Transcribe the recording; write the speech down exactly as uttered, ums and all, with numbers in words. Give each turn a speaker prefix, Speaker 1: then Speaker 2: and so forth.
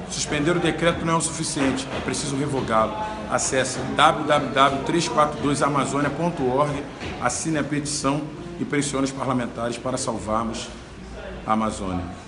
Speaker 1: Suspender o decreto não é o suficiente, é preciso revogá-lo. Acesse w w w ponto trezentos e quarenta e dois amazônia ponto org, assine a petição e pressione os parlamentares para salvarmos a Amazônia.